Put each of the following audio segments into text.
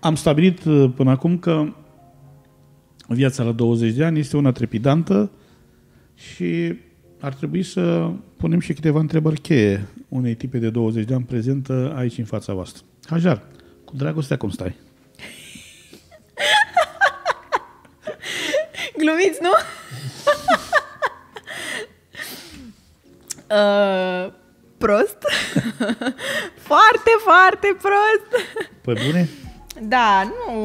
am stabilit până acum că viața la 20 de ani este una trepidantă și ar trebui să punem și câteva întrebări cheie unei tipe de 20 de ani prezentă aici în fața voastră. Hajar, cu dragostea cum stai? Glumiți, nu? Prost. Foarte, foarte prost. Păi bune? Da, nu...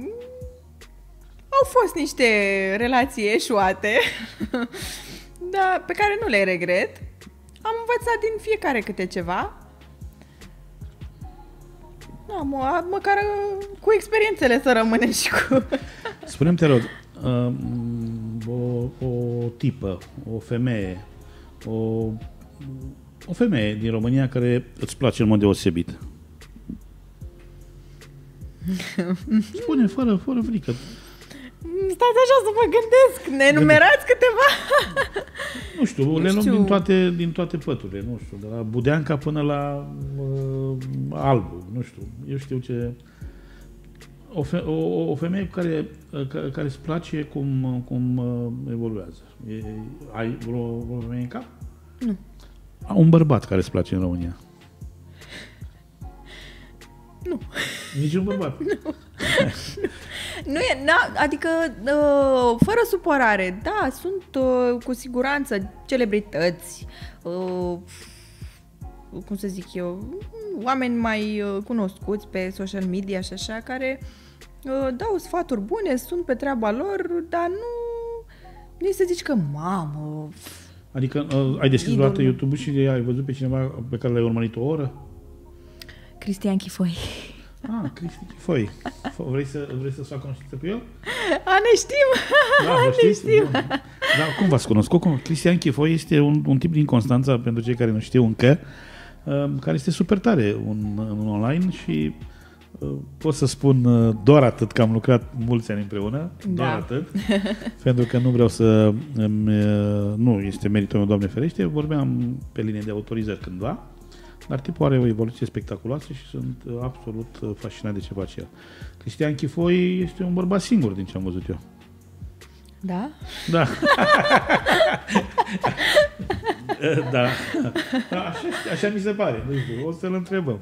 Au fost niște relații eșuate, dar pe care nu le regret. Am învățat din fiecare câte ceva. Da, măcar cu experiențele să rămânem și cu... Spune-mi, te rog, o tipă, o femeie, o femeie din România care îți place în mod deosebit. Spune, fără frică. Stați așa să mă gândesc. Ne enumerați câteva? Nu știu, le luăm din toate păturile. Nu știu, de la Budeanca până la Albu. Nu știu. Eu știu ce... O femeie care îți place cum evoluează. Ai vreo femeie în cap? Nu. Un bărbat care îți place în România? Nu. Niciun bărbat? Nu. Nu e, adică, fără supărare, da, sunt cu siguranță celebrități, cum să zic eu, oameni mai cunoscuți pe social media și așa, care dau sfaturi bune, sunt pe treaba lor, dar nu să zici că, mamă... Adică ai deschis vreodată YouTube-ul și ai văzut pe cineva pe care l-ai urmărit o oră? Cristian Chifoi. Cristi Chifoi. Vrei să-ți fac cunoștință cu el? Ne știm! Da, ne știm! Dar cum v-ați cunoscut? Cristian Chifoi este un tip din Constanța, pentru cei care nu știu încă, care este super tare în online și pot să spun doar atât, că am lucrat mulți ani împreună, doar atât, pentru că nu vreau să... nu este meritul meu, Doamne ferește, vorbeam pe linie de autorizări cândva, dar tipul are o evoluție spectaculoasă și sunt absolut fascinat de ce face el. Cristian Chifoi este un bărbat singur, din ce am văzut eu. Da? Da. Da. Așa mi se pare. Nu știu, o să-l întrebăm.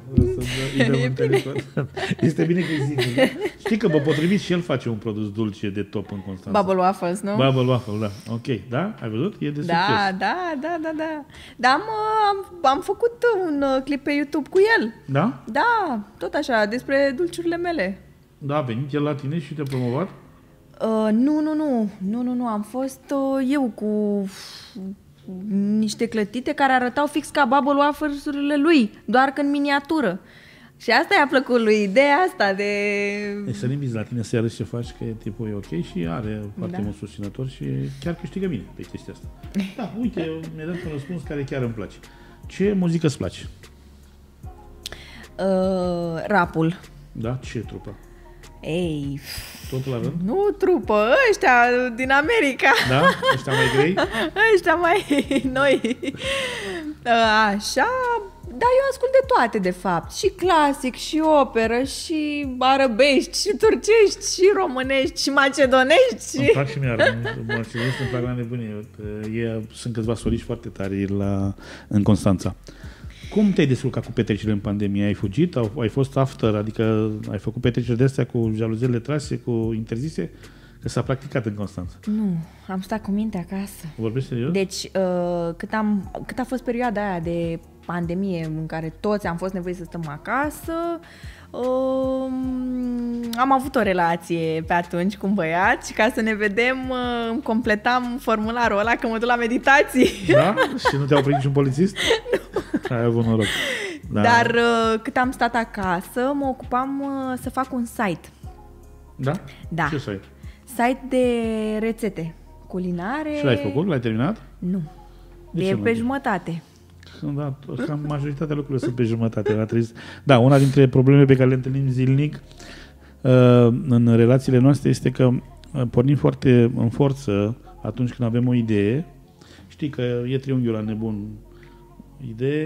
Este bine că îi zic. Știi că, potrivit, și el face un produs dulce de top în Constanța. Bubble Waffles, nu? Bubble Waffle, da. Ok, da? Ai văzut? E de succes. Da. Dar am făcut un clip pe YouTube cu el. Da? Da, tot așa, despre dulciurile mele. Da, a venit el la tine și te-a promovat? Nu, am fost eu cu niște clătite care arătau fix ca Bubble Waffles-urile lui, doar că în miniatură. Și asta i-a plăcut lui, ideea asta de... Deci să ne inviți la tine să arăți ce faci, că tipul e ok și are foarte mult susținător și chiar câștigă bine pe chestia asta. Da, uite, mi-a dat un răspuns care chiar îmi place. Ce muzică îți place? Rapul. Da? Ce trupă? Ei... Totul la rând? Nu trupă, ăștia din America. Da? Ăștia mai grei? Ăștia mai noi. Așa, dar eu ascult de toate, de fapt. Și clasic, și operă, și arabești, și turcești, și românești, și macedonești. Îmi plac și mie macedonești, îmi plac la nebunie. Sunt câțiva soliști foarte tari în Constanța. Cum te-ai descurcat cu petrecerile în pandemie? Ai fugit? Ai fost after? Adică ai făcut petreceri de astea cu jaluziele trase, cu interzise? Că s-a practicat în Constanța. Nu, am stat cu minte acasă. Vorbești serios? Deci, cât a fost perioada aia de pandemie în care toți am fost nevoiți să stăm acasă, am avut o relație pe atunci cu un băiat și ca să ne vedem îmi completam formularul ăla că mă duc la meditații. Da? Și nu te-a oprit niciun polițist? Nu. Ai avut noroc. Da. Dar cât am stat acasă, mă ocupam să fac un site. Da? Da. Ce site? Site de rețete culinare. Și l-ai făcut? L-ai terminat? Nu. E pe jumătate. Da, cam majoritatea lucrurilor sunt pe jumătate. Da, una dintre problemele pe care le întâlnim zilnic în relațiile noastre este că pornim foarte în forță atunci când avem o idee. Știi că e triunghiul la nebun. Idee,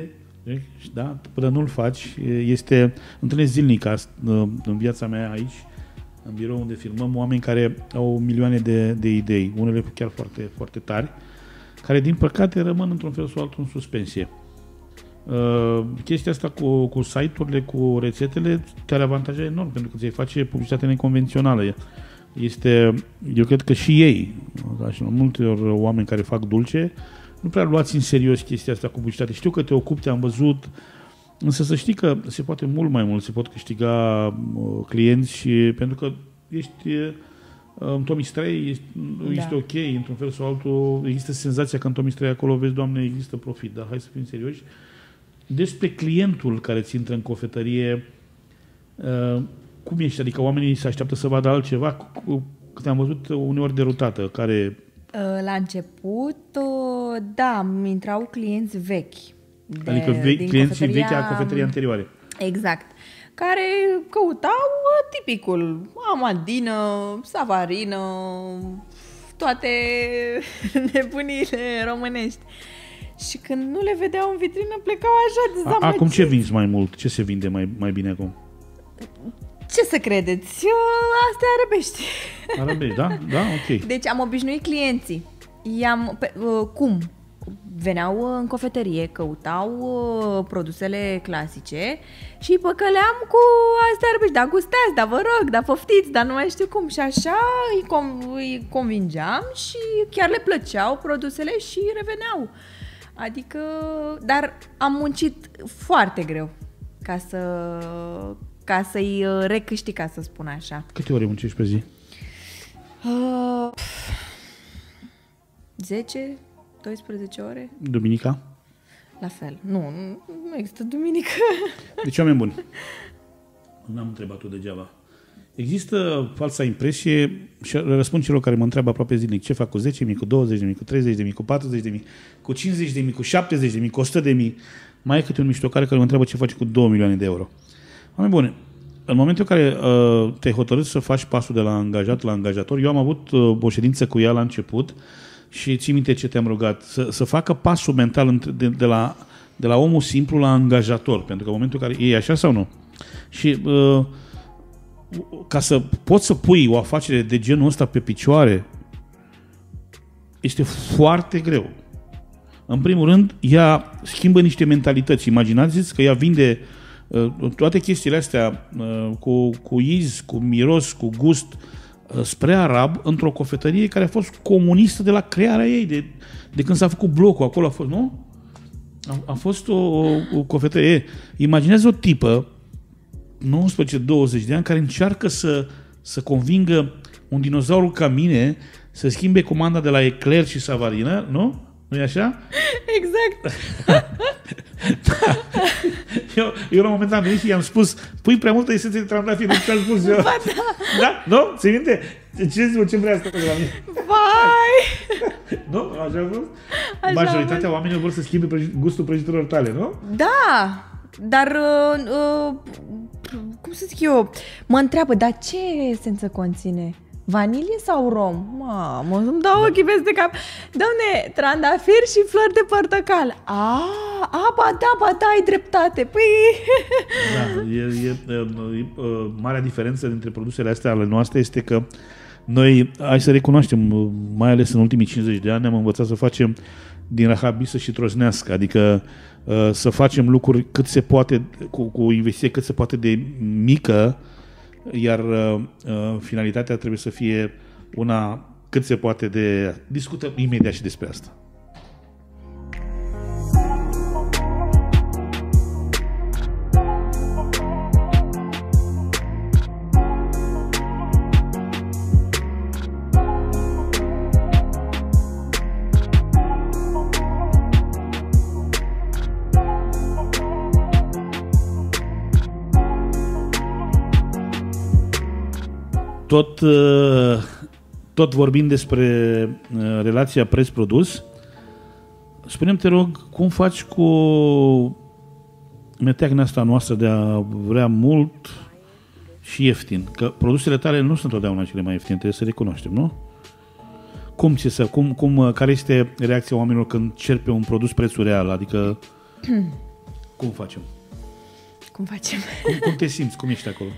Da? Până nu-l faci, întâlnesc zilnic în viața mea aici, în birou unde filmăm, oameni care au milioane de idei, unele chiar foarte, foarte tari, care din păcate rămân într-un fel sau altul în suspensie. Chestia asta cu site-urile, cu rețetele, te are avantaje enorm, pentru că ți-ai face publicitate neconvențională. Eu cred că și ei, și multe oameni care fac dulce, nu prea luați în serios chestia asta cu publicitate. Știu că te ocupi, te-am văzut, însă să știi că se poate mult mai mult, se pot câștiga clienți și pentru că ești în Tomi Străi, ești ok, într-un fel sau altul, există senzația că în Tomi Străi acolo, vezi, Doamne, există profit, dar hai să fim serioși. Despre clientul care ți intră în cofetărie, cum ești? Adică oamenii se așteaptă să vadă altceva? Te-am văzut uneori derutată, care... La început, da, îmi intrau clienți vechi. Adică clienții vechi a cofetăriei anterioare. Exact. Care căutau tipicul, amandină, savarină, toate nebuniile românești. Și când nu le vedeau în vitrină, plecau așa dezamăgiți. Acum ce vinzi mai mult? Ce se vinde mai bine acum? Ce să credeți? Astea arabești. Arabești, da? Da, ok. Deci am obișnuit clienții. Cum? Veneau în cofetărie, căutau produsele clasice și îi păcăleam cu astea arabești. Da, gustați, da, vă rog, da, poftiți, dar nu mai știu cum. Și așa îi convingeam și chiar le plăceau produsele și reveneau. Adică, dar am muncit foarte greu ca să-i recâștig, ca să spun așa. Câte ore muncești pe zi? 10, 12 ore. Duminica? La fel. Nu există duminică. Deci, oameni buni, n-am întrebat-o degeaba. Există falsa impresie și răspund celor care mă întreabă aproape zilnic ce fac cu 10.000, cu 20.000, cu 30.000, cu 40.000, cu 50.000, cu 70.000, cu 100.000. Mai e câte un miștocare care mă întreabă ce faci cu 2 milioane de euro. Oameni buni, în momentul în care te-ai hotărât să faci pasul de la angajat la angajator, eu am avut o ședință cu ea la început și ții minte ce te-am rugat, să facă pasul mental de la omul simplu la angajator, pentru că în momentul în care e așa sau nu? Și ca să poți să pui o afacere de genul ăsta pe picioare, este foarte greu. În primul rând, ea schimbă niște mentalități. Imaginați-vă că ea vinde toate chestiile astea cu iz, cu miros, cu gust spre arab într-o cofetărie care a fost comunistă de la crearea ei, de când s-a făcut blocul. Acolo a fost, nu? A fost o cofetărie. Imaginează o tipă 19-20 de ani care încearcă să convingă un dinozaur ca mine să schimbe comanda de la eclair și savarină, nu? Nu-i așa? Exact. Da. Eu la un moment am venit și i-am spus, pui prea multă esență de trandafir, nu ți-am spus eu. Ba, da. Da? Nu? Ți-i minte? Ce vrea asta de la mine? Vai! Nu? Așa a fost? Majoritatea oamenilor vor să schimbe gustul prăjiturilor tale, nu? Da! Dar, cum să zic eu, mă întreabă, dar ce esență conține? Vanilie sau rom? Mamă, îmi dau ochii peste cap. Doamne, trandafir și flori de portocal. Ba da, ai dreptate. Păi... Da, marea diferență dintre produsele astea ale noastre este că noi, hai să recunoaștem, mai ales în ultimii 50 de ani, am învățat să facem din rahabisă și trosnească, adică să facem lucruri cât se poate, cu investiție cât se poate de mică, iar finalitatea trebuie să fie una cât se poate de... Discutăm imediat și despre asta. Tot vorbind despre relația preț-produs, spune-mi, te rog, cum faci cu meteagna asta noastră de a vrea mult și ieftin? Că produsele tale nu sunt întotdeauna cele mai ieftine, trebuie să recunoaștem, nu? Care este reacția oamenilor când cer pe un produs prețul real? Adică Cum facem? Cum facem? Cum te simți? Cum ești acolo?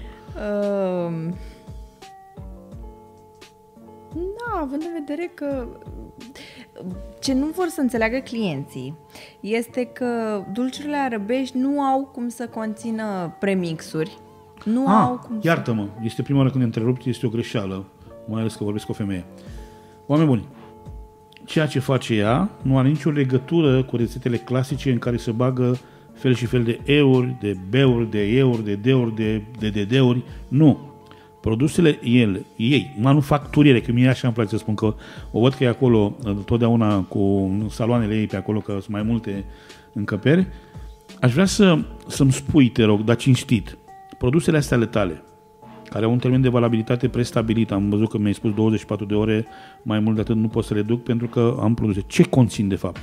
Da, având în vedere că ce nu vor să înțeleagă clienții este că dulciurile arăbești nu au cum să conțină premixuri. Iartă-mă, este prima oară când ne întrerupt, este o greșeală, mai ales că vorbesc cu o femeie. Oameni buni, ceea ce face ea nu are nicio legătură cu rețetele clasice în care se bagă fel și fel de euri, de beuri, de euri, de deuri, de DD-uri. Nu. Produsele ei, manufacturiere, că mie așa îmi place să spun că o văd că e acolo totdeauna cu saloanele ei pe acolo, că sunt mai multe încăperi. Aș vrea să-mi spui, te rog, dar cinstit, produsele astea ale tale, care au un termen de valabilitate prestabilit, am văzut că mi-ai spus 24 de ore, mai mult de atât nu pot să le duc pentru că am produse. Ce conțin de fapt?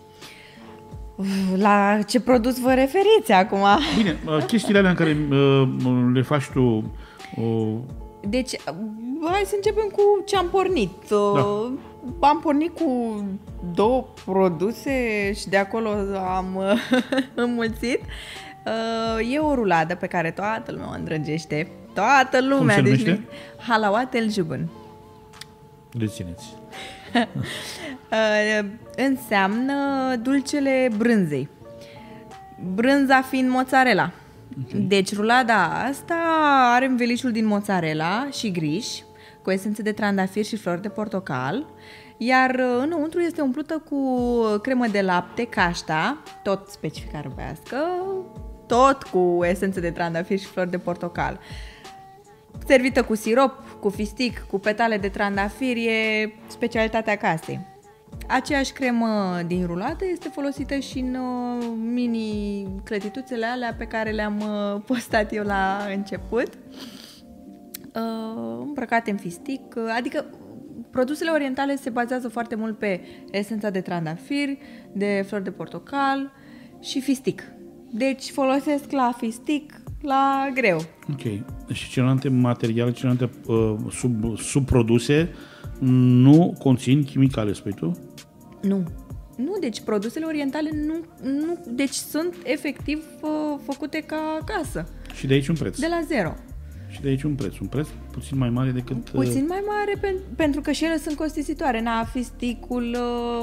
La ce produs vă referiți acum? Bine, chestiile alea în care le faci tu... Deci, hai să începem cu ce am pornit. Da. Am pornit cu 2 produse și de acolo am înmulțit. E o ruladă pe care toată lumea o îndrăgește. Toată lumea. Cum se numește? Halawat El Jubn. Rețineți. Înseamnă dulcele brânzei. Brânza fiind mozzarella. Okay. Deci rulada asta are învelișul din mozzarella și griș, cu esențe de trandafir și flori de portocal, iar înăuntru este umplută cu cremă de lapte, cașta, tot specific arăbească, tot cu esențe de trandafir și flori de portocal. Servită cu sirop, cu fistic, cu petale de trandafir, e specialitatea casei. Aceeași cremă din rulată este folosită și în mini clătituțele alea pe care le-am postat eu la început, îmbrăcate în fistic, adică produsele orientale se bazează foarte mult pe esența de trandafir, de flori de portocal și fistic. Deci folosesc la fistic, la greu. Ok. Și celelalte materiale, celelalte subproduse nu conțin chimicale, spui tu? Nu. Nu, deci produsele orientale nu deci sunt efectiv făcute ca acasă. Și de aici un preț. De la zero. Și de aici un preț puțin mai mare decât... Puțin mai mare pentru că și ele sunt costisitoare. Fisticul...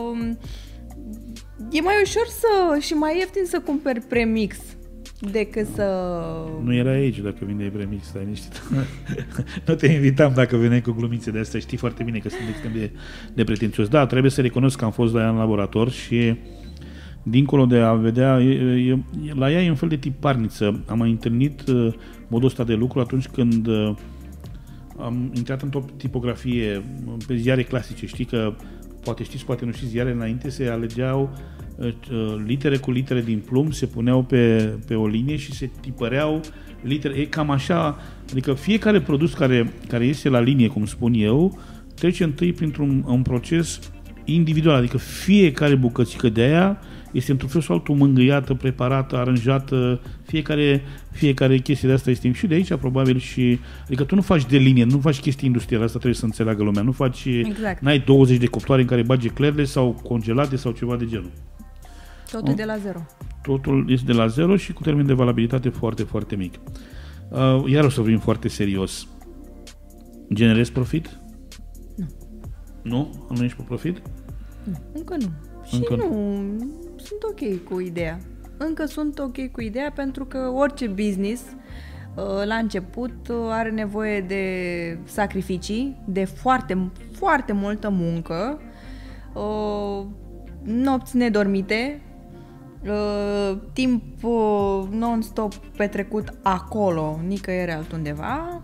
e mai ușor și mai ieftin să cumperi premix decât să... Nu era aici dacă vindeai premix, stai niște. Nu te invitam dacă veneai cu glumițe de astea, știi foarte bine că sunt extrem de pretențios. Da, trebuie să recunosc că am fost la ea în laborator și dincolo de a vedea, la ea e un fel de tiparniță. Am mai întâlnit modul ăsta de lucru atunci când am intrat într-o tipografie pe ziare clasice. Știi că, poate știți, poate nu știți, ziare înainte se alegeau litere cu litere din plumb, se puneau pe o linie și se tipăreau litere. E cam așa, adică fiecare produs care iese la linie, cum spun eu, trece întâi printr-un proces individual, adică fiecare bucățică de aia este într-un fel sau altul mângâiată, preparată, aranjată, fiecare chestie de asta este și de aici, probabil, și adică tu nu faci de linie, nu faci chestii industriale, asta trebuie să înțeleagă lumea, nu faci, exact. N-ai 20 de cuptoare în care bagi eclerele sau congelate sau ceva de genul. Totul de la zero. Totul este de la zero și cu termen de valabilitate foarte, foarte mic. Iar o să vorbim foarte serios. Generezi profit? Nu. Nu? Nu ești pe profit? Nu, încă nu. Și nu, sunt ok cu ideea. Încă sunt ok cu ideea pentru că orice business la început are nevoie de sacrificii, de foarte, foarte multă muncă, nopți nedormite, timp non-stop petrecut acolo, nicăieri altundeva,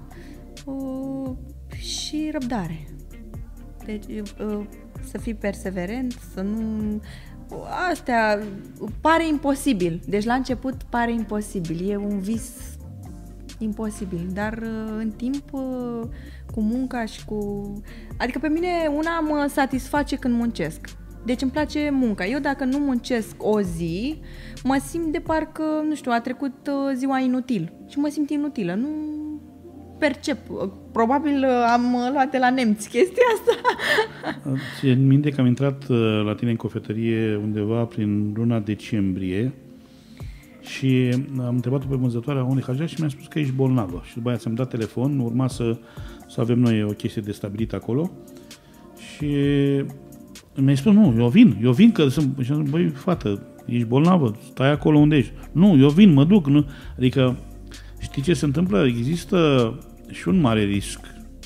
și răbdare. Deci să fii perseverent, să nu... Astea pare imposibil. Deci la început pare imposibil. E un vis imposibil. Dar în timp, cu munca și cu... Adică pe mine una mă satisface când muncesc. Deci îmi place munca. Eu dacă nu muncesc o zi, mă simt de parcă, nu știu, a trecut ziua inutil. Și mă simt inutilă. Nu percep. Probabil am luat de la nemți chestia asta. Țin minte că am intrat la tine în cofetărie undeva prin luna decembrie Și am întrebat-o pe vânzătoarea unui hajat și mi-a spus că ești bolnavă. Și după aia ți-am dat telefon, urma să avem noi o chestie de stabilit acolo. Și mi-a spus, nu, eu vin că sunt... Și am zis, băi, fată, ești bolnavă, stai acolo unde ești. Nu, eu vin, mă duc. Nu. Adică, știi ce se întâmplă? Există și un mare risc.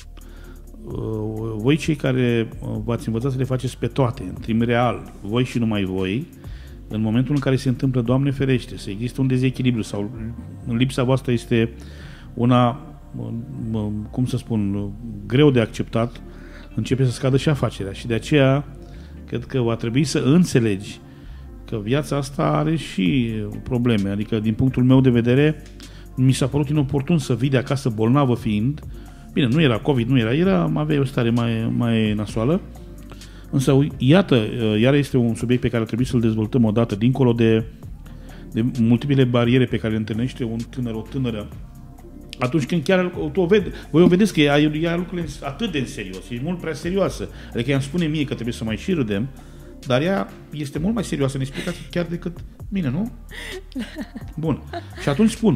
Voi cei care v-ați învățat să le faceți pe toate, în timp real, voi și numai voi, în momentul în care se întâmplă, Doamne ferește, să există un dezechilibru sau în lipsa voastră este una, cum să spun, greu de acceptat, începe să scadă și afacerea. Și de aceea, cred că va trebui să înțelegi că viața asta are și probleme. Adică, din punctul meu de vedere, mi s-a părut inoportun să vii de acasă bolnavă fiind. Bine, nu era COVID, aveai o stare mai nasoală. Însă, iată, iar este un subiect pe care trebuie să-l dezvoltăm odată, dincolo de multiple bariere pe care le întâlnește un tânăr, o tânără. Atunci când chiar voi o vedeți că ea lucrurile atât de în serios, e mult prea serioasă. Adică ea îmi spune mie că trebuie să mai și râdem, dar ea este mult mai serioasă în explicații chiar decât mine, nu? Bun. Și atunci spun,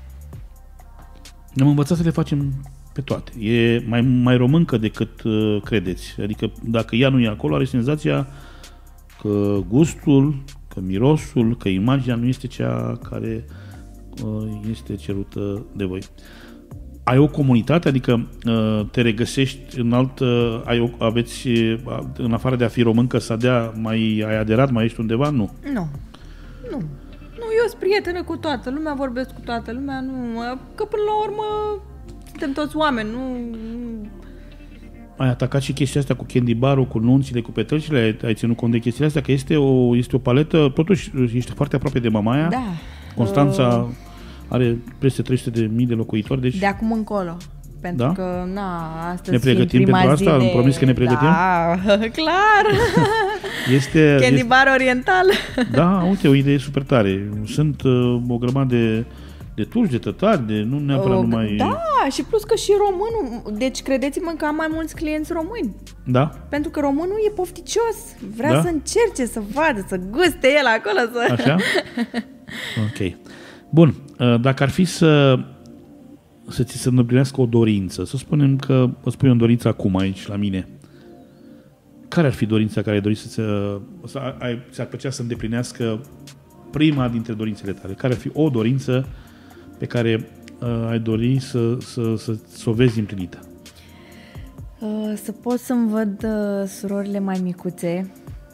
ne-am învățat să le facem pe toate. E mai româncă decât credeți. Adică dacă ea nu e acolo, are senzația că gustul, că mirosul, că imaginea nu este cea care este cerută de voi. Ai o comunitate, adică te regăsești în aveți, în afară de a fi româncă, să dea, ai aderat, mai ești undeva? Nu. Nu, eu sunt prietenă cu toată lumea, vorbesc cu toată lumea, că până la urmă suntem toți oameni, nu... Ai atacat și chestia asta cu candy bar-ul, cu nunțile, cu petrecerile, ai ținut cont de chestiile astea, că este o paletă, totuși ești foarte aproape de mamaia. Da. Constanța are peste 300.000 de locuitori, deci... De acum încolo. Pentru că, astăzi ne pregătim pentru asta? Îmi promis că ne pregătim? Da, clar! Este candy bar oriental. Da, uite, o idee super tare. Sunt o grămadă de turci, de tătari, nu neapărat numai... Da, și plus că și românul. Deci credeți-mă că am mai mulți clienți români. Da? Pentru că românul e pofticios. Vrea să încerce, să vadă, să guste el acolo. Așa? Ok. Bun. Dacă ar fi să ți se îndeplinească o dorință, să spunem că îți pui o dorință acum aici, la mine. Care ar fi dorința care ai dorit ți-ar plăcea să îndeplinească prima dintre dorințele tale? Care ar fi o dorință pe care ai dori să o vezi împlinită? Să pot să-mi văd surorile mai micuțe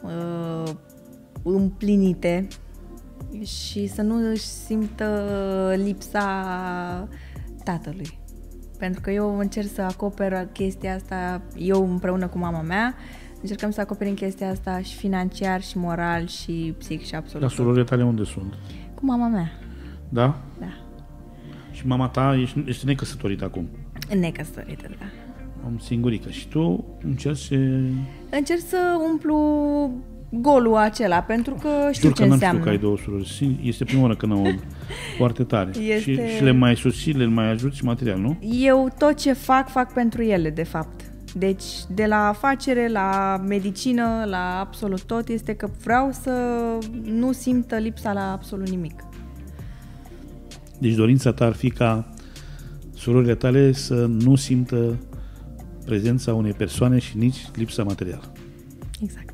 împlinite și să nu își simtă lipsa tatălui. Pentru că eu încerc să acoper chestia asta, eu împreună cu mama mea, încercăm să acoperim chestia asta și financiar, și moral, și psihic, și absolut. Dar surorile tale unde sunt? Cu mama mea. Da? Da. Și mama ta este necăsătorită acum? Necăsătorită, da. Am singurică. Și tu încerci să umplu golul acela, pentru că știu ce înseamnă. Știu că ai două surori. Este prima oară când aud. Foarte tare. Și le mai susții, le mai ajuți material, nu? Eu tot ce fac pentru ele, de fapt. Deci, de la afacere, la medicină, la absolut tot, este că vreau să nu simtă lipsa la absolut nimic. Deci dorința ta ar fi ca surorile tale să nu simtă prezența unei persoane și nici lipsa materială. Exact.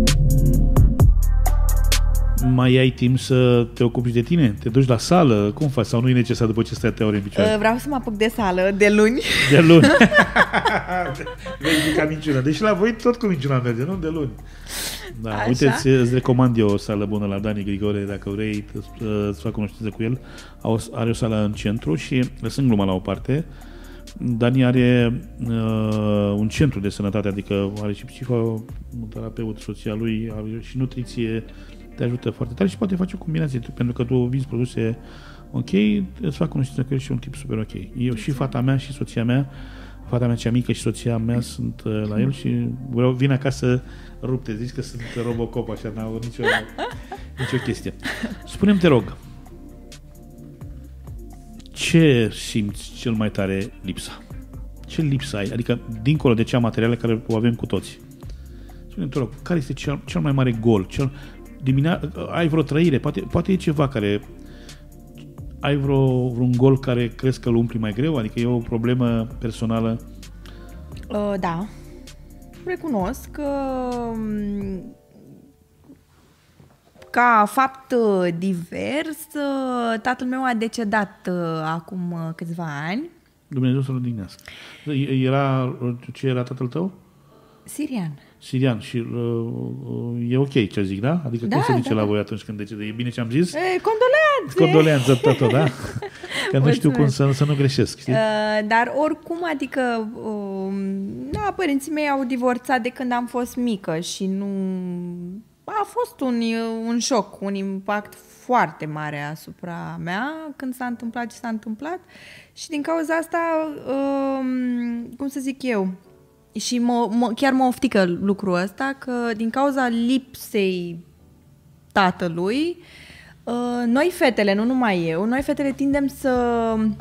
Mai ai timp să te ocupi de tine? Te duci la sală? Cum faci? Sau nu e necesar după ce stai atâtea ore în picioare? Vreau să mă apuc de sală de luni. De luni. Vezi ca minciuna. Deci la voi tot cu minciuna merge, nu? De luni. Da, așa? Uite, îți recomand eu o sală bună la Dani Grigore, dacă vrei să fac cunoștință cu el. Are o sală în centru și, lăsând gluma la o parte, Dani are un centru de sănătate, adică are și psihoterapeut, soția lui, are și nutriție, te ajută foarte tare și poate face o combinație, pentru că tu vinzi produse ok, îți fac cunoștință cu el și un tip super ok. Eu și fata mea și soția mea, fata mea cea mică și soția mea sunt la el și vin acasă rupte, zici că sunt Robocop, așa, n-au nicio chestie. Spune-mi, te rog, ce simți cel mai tare lipsa? Ce lipsă ai? Adică, dincolo de cea materială care o avem cu toți. Spune-mi, te rog, care este cel mai mare gol? Ai vreo trăire? Poate e ceva care ai vreun gol care crezi că îl umpli mai greu? Adică e o problemă personală? Da. Recunosc că ca fapt divers, tatăl meu a decedat acum câțiva ani. Dumnezeu să-l odihnească. Ce era tatăl tău? Sirian. Sirian. Și e ok ce zic, da? Adică cum se zice la voi atunci când decede? E bine ce am zis? Condoleanțe! Condoleanțe, tată, da? Că nu știu cum să nu greșesc, știi? Dar oricum, adică, da, părinții mei au divorțat de când am fost mică și nu... A fost un șoc, un impact foarte mare asupra mea când s-a întâmplat ce s-a întâmplat și din cauza asta, cum să zic eu, și chiar mă oftică lucrul ăsta, că din cauza lipsei tatălui, noi fetele, nu numai eu, noi fetele tindem să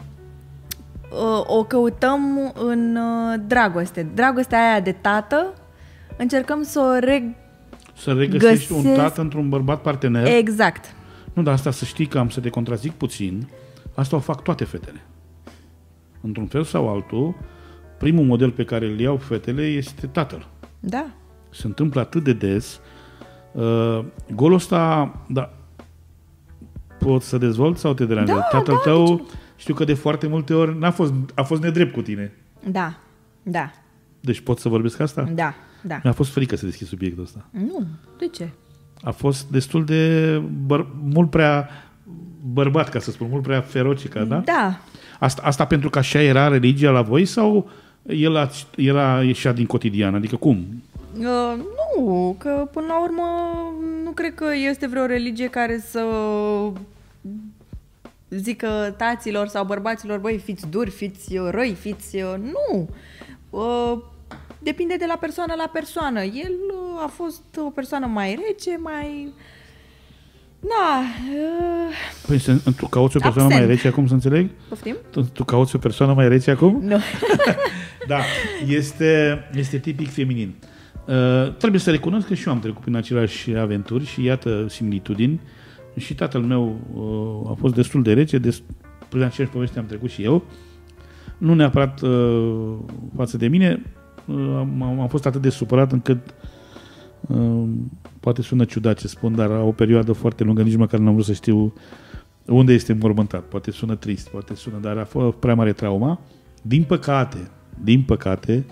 o căutăm în dragoste. Dragostea aia de tată, încercăm să o să regăsești un tată într-un bărbat partener. Exact. Nu, dar asta să știi că am să te contrazic puțin. Asta o fac toate fetele. Într-un fel sau altul, primul model pe care îl iau fetele este tatăl. Da. Se întâmplă atât de des. Golul ăsta, da, poți să dezvolți sau te deranjează? Da, Tatăl da, tău, știu că de foarte multe ori a fost nedrept cu tine. Da, da. Deci pot să vorbesc asta? Da, da. Mi-a fost frică să deschid subiectul ăsta. Nu, de ce? A fost destul de mult prea bărbat, ca să spun, mult prea ferocică, da? Da. Asta pentru că așa era religia la voi sau el ieșea din cotidian? Adică cum? Nu, că până la urmă nu cred că este vreo religie care să zică taților sau bărbaților, băi, fiți duri, fiți răi, fiți... Nu! Depinde de la persoană la persoană. El a fost o persoană mai rece, mai... Da. Păi tu cauți o persoană mai rece acum, să înțeleg? Poftim? Tu cauți o persoană mai rece acum? Nu. Da, este tipic feminin. Trebuie să recunosc că și eu am trecut prin aceleași aventuri și iată similitudini. Și tatăl meu a fost destul de rece, prin aceeași poveste am trecut și eu. Nu neapărat față de mine, am fost atât de supărat încât poate sună ciudat ce spun, dar o perioadă foarte lungă nici măcar n-am vrut să știu unde este înmormântat. Poate sună trist, poate sună, dar a fost prea mare trauma. Din păcate,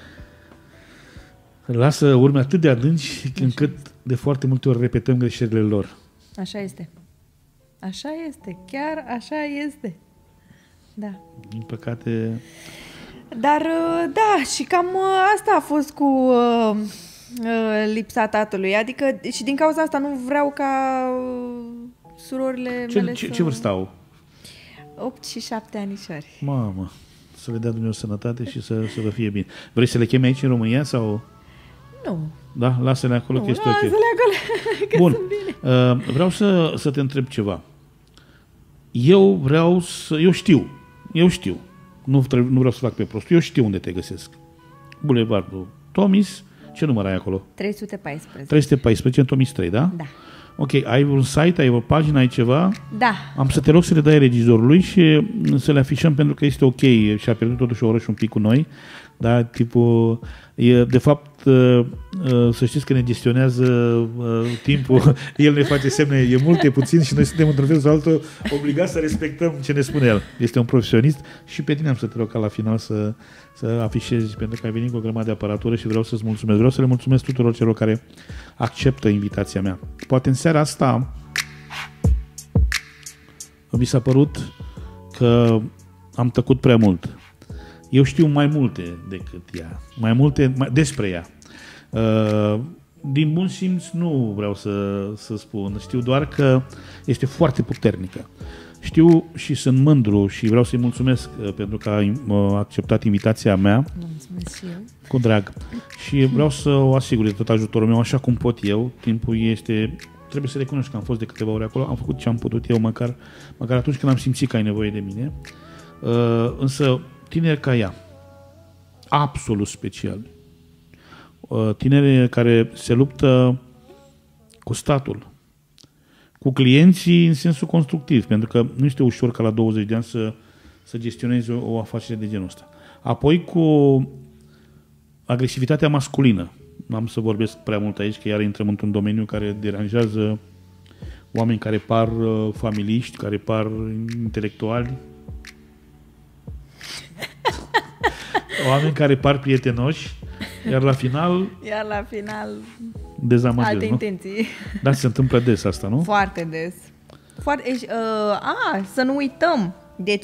lasă urme atât de adânci încât de foarte multe ori repetăm greșelile lor. Așa este. Așa este. Chiar așa este. Da. Din păcate... Dar, da, și cam asta a fost cu lipsa tatălui. Adică, și din cauza asta nu vreau ca surorile mele să... Ce vârstă au? 8 și 7 anișori. Mamă, să le dea Dumnezeu sănătate și să vă fie bine. Vrei să le chemi aici în România sau... Nu. Da? Lasă-le acolo, că este ok. Lasă-le acolo, că bun. sunt bine. Vreau să te întreb ceva. Eu știu. Nu vreau să fac pe prostul. Eu știu unde te găsesc. Bulevardul Tomis. Ce număr ai acolo? 314. 314 în Tomis 3, da? Da. Ok, ai un site, ai o pagină, ai ceva? Da. Am să te rog să le dai regizorului și să le afișăm pentru că este ok și a pierdut totuși o oră și un pic cu noi. Da, tipul, de fapt, să știți că ne gestionează timpul, el ne face semne, e mult, e puțin și noi suntem într-un fel sau altul obligați să respectăm ce ne spune el. Este un profesionist și pe tine am să te rog ca la final să afișezi, pentru că ai venit cu o grămadă de aparatură și vreau să-ți mulțumesc. Vreau să le mulțumesc tuturor celor care acceptă invitația mea. Poate în seara asta mi s-a părut că am tăcut prea mult. Eu știu mai multe decât ea, despre ea. Din bun simț nu vreau să spun, știu doar că este foarte puternică. Știu și sunt mândru și vreau să-i mulțumesc pentru că a acceptat invitația mea. Mulțumesc și eu. Cu drag. Și vreau să o asigur de tot ajutorul meu, așa cum pot eu. Timpul este... Trebuie să recunosc că am fost de câteva ore acolo, am făcut ce am putut eu, măcar atunci când am simțit că ai nevoie de mine. Însă, tineri ca ea, absolut special, tineri care se luptă cu statul, cu clienții în sensul constructiv, pentru că nu este ușor ca la 20 de ani să gestionezi o afacere de genul ăsta. Apoi cu agresivitatea masculină. Nu am să vorbesc prea mult aici, că iar intrăm într-un domeniu care deranjează oameni care par familiști, care par intelectuali, oameni care par prietenoși, iar la final dezamăgiri, alte intenții. Da, se întâmplă des asta, nu? Foarte des. Să nu uităm. Deci,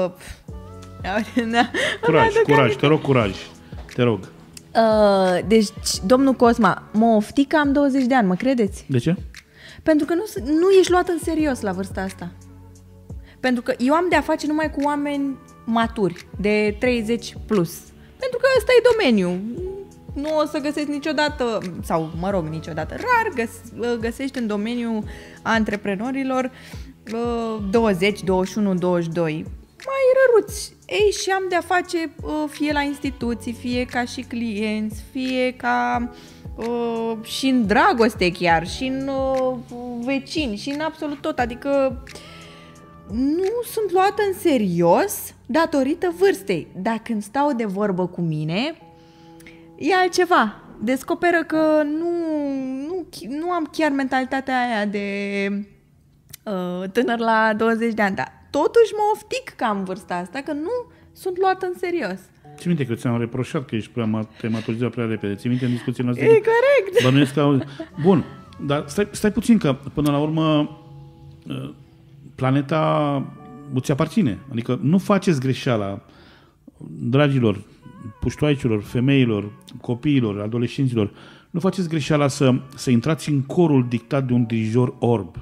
curaj, te rog, curaj. Te rog. Deci, domnul Cosma, mă oftic că am 20 de ani, mă credeți? De ce? Pentru că nu ești luat în serios la vârsta asta. Pentru că eu am de-a face numai cu oameni maturi, de 30 plus. Pentru că ăsta e domeniul. Nu o să găsești niciodată, sau mă rog, niciodată, rar găsești în domeniul antreprenorilor 20, 21, 22. Mai răruți. Ei, și am de-a face fie la instituții, fie ca și clienți, fie ca și în dragoste chiar, și în vecini, și în absolut tot. Adică nu sunt luată în serios datorită vârstei. Dar când stau de vorbă cu mine, e altceva. Descoperă că nu am chiar mentalitatea aia de tânăr la 20 de ani, dar totuși mă oftic că am vârsta asta, că nu sunt luată în serios. Ți minte că ți-am reproșat că ești te-ai maturizat prea repede. Ți minte în discuția noastră? E corect. Bănuiesc că bun, dar stai puțin, că până la urmă planeta ți aparține. Adică nu faceți greșeala, dragilor, puștoaicilor, femeilor, copiilor, adolescenților, nu faceți greșeala să intrați în corul dictat de un dirijor orb.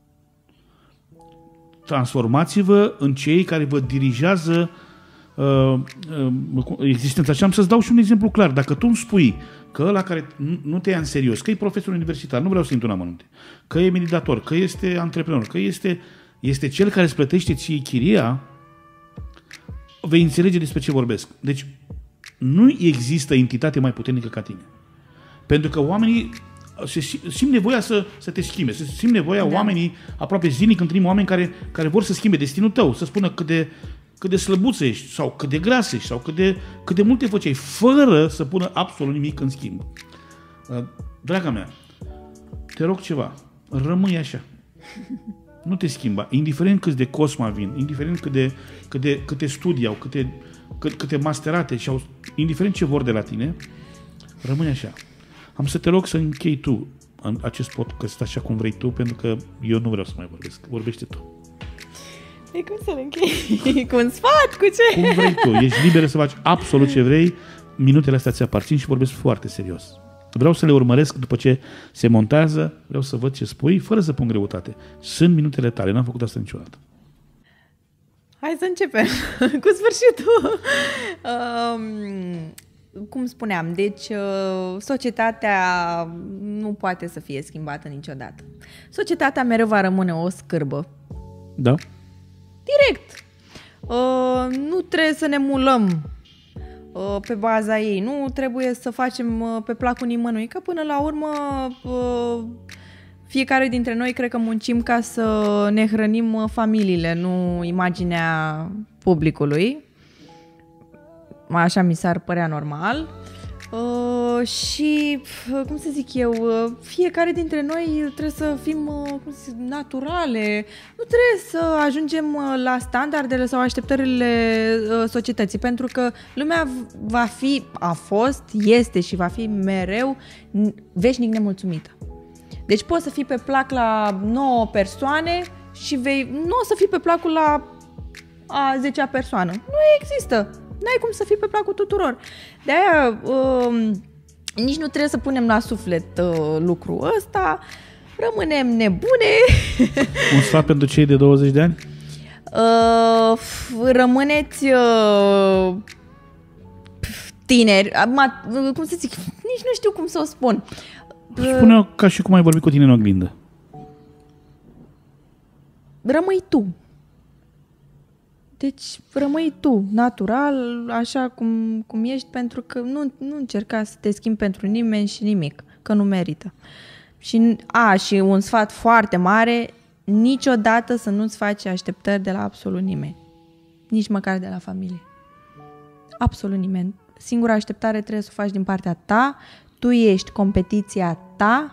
Transformați-vă în cei care vă dirigează existența. Și am să-ți dau și un exemplu clar. Dacă tu îmi spui că ăla care nu te ia în serios, că e profesor universitar, nu vreau să intru în amănunte, că e meditator, că este antreprenor, că este cel care îți plătește ție chiria, vei înțelege despre ce vorbesc. Deci, nu există entitate mai puternică ca tine. Pentru că oamenii simt nevoia să te schimbe, simt nevoia oamenii, aproape zilnic întâlnim oameni care vor să schimbe destinul tău, să spună cât de slăbuță ești, sau cât de gras ești, sau cât de multe făceai, fără să pună absolut nimic în schimb. Draga mea, te rog ceva, rămâi așa. Nu te schimba, indiferent câți de Cosma vin, indiferent câte studii au, câte masterate și au, indiferent ce vor de la tine, rămâi așa. Am să te rog să închei tu în acest podcast așa cum vrei tu, pentru că eu nu vreau să mai vorbesc. Vorbește tu. E cum să-l închei? Cu un sfat? Cu ce? Cum vrei tu. Ești liberă să faci absolut ce vrei. Minutele astea ți aparțin și vorbesc foarte serios. Vreau să le urmăresc după ce se montează, vreau să văd ce spui, fără să pun greutate. Sunt minutele tale, n-am făcut asta niciodată. Hai să începem cu sfârșitul. Cum spuneam, deci societatea nu poate să fie schimbată niciodată. Societatea mereu va rămâne o scârbă. Da? Direct. Nu trebuie să ne mulăm pe baza ei. Nu trebuie să facem pe placul nimănui, că până la urmă fiecare dintre noi cred că muncim ca să ne hrănim familiile, nu imaginea publicului. Așa mi s-ar părea normal. Și, cum să zic eu, fiecare dintre noi trebuie să fim naturale. Nu trebuie să ajungem la standardele sau așteptările societății, pentru că lumea a fost, este și va fi mereu veșnic nemulțumită. Deci poți să fii pe plac la 9 persoane și nu o să fii pe placul la a 10-a persoană. Nu există. N-ai cum să fii pe placul tuturor. De-aia nici nu trebuie să punem la suflet lucrul ăsta. Rămânem nebune. Un sfat pentru cei de 20 de ani? Rămâneți tineri. Cum să zic? Nici nu știu cum să o spun. Spune-o ca și cum ai vorbit cu tine în oglindă. Rămâi tu. Deci rămâi tu, natural, așa cum ești, pentru că nu încerca să te schimbi pentru nimeni și nimic, că nu merită. Și un sfat foarte mare, niciodată să nu-ți faci așteptări de la absolut nimeni. Nici măcar de la familie. Absolut nimeni. Singura așteptare trebuie să o faci din partea ta, tu ești competiția ta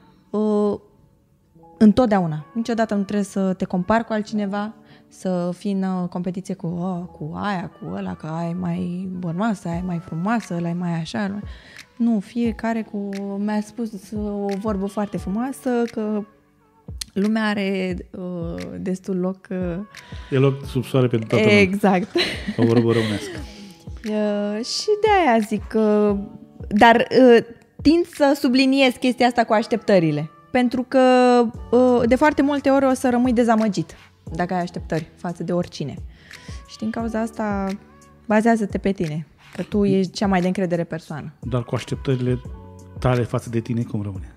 întotdeauna. Niciodată nu trebuie să te compari cu altcineva, să fii în competiție cu aia, cu ăla, că aia e mai bărmoasă, aia e mai frumoasă, ăla e mai așa. Nu, fiecare mi-a spus o vorbă foarte frumoasă, că lumea are destul loc... E loc sub soare pentru toată lumea. Exact. O vorbă românească. Și de aia zic că... Dar tind să subliniez chestia asta cu așteptările. Pentru că de foarte multe ori o să rămâi dezamăgit dacă ai așteptări față de oricine. Și din cauza asta bazează-te pe tine, că tu ești cea mai de încredere persoană. Dar cu așteptările tale față de tine, cum rămâne?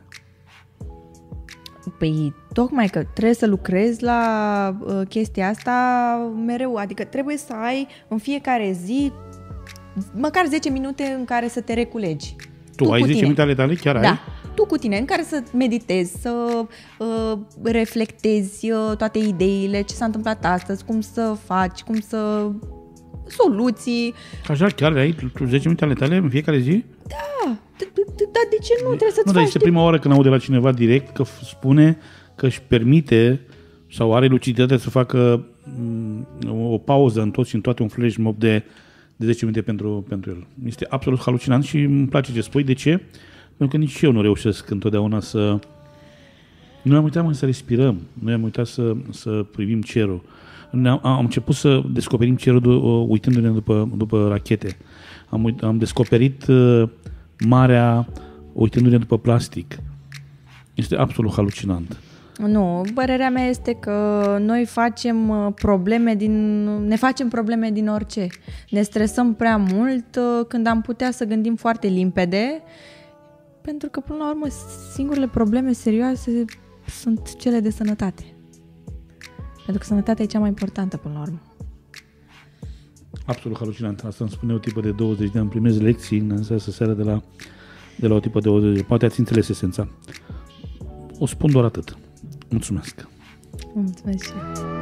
Păi tocmai că trebuie să lucrezi la chestia asta mereu, adică trebuie să ai în fiecare zi măcar 10 minute în care să te reculegi. Tu ai 10 minute ale tale? Chiar ai? Da, tu cu tine, în care să meditezi, să reflectezi toate ideile, ce s-a întâmplat astăzi, cum să faci, soluții. Așa, chiar ai 10 minute ale tale în fiecare zi? Da, dar de ce nu trebuie să-ți faci? Nu, dar este prima oară când aud de la cineva direct că spune că își permite sau are luciditatea să facă o pauză în tot și în toate, un flash mob de 10 minute pentru el. Este absolut halucinant și îmi place ce spui. De ce? Pentru că nici eu nu reușesc întotdeauna să... Noi am uitat să respirăm, noi am uitat să privim cerul. Am început să descoperim cerul uitându-ne după rachete. Am descoperit marea uitându-ne după plastic. Este absolut halucinant. Nu, părerea mea este că noi ne facem probleme din orice. Ne stresăm prea mult când am putea să gândim foarte limpede, pentru că, până la urmă, singurele probleme serioase sunt cele de sănătate. Pentru că sănătatea e cea mai importantă, până la urmă. Absolut halucinant. Asta îmi spune o tipă de 20 de ani. Primez lecții în această seară de la o tipă de 20 de. Poate ați înțeles esența. O spun doar atât. Mulțumesc. Mulțumesc și eu.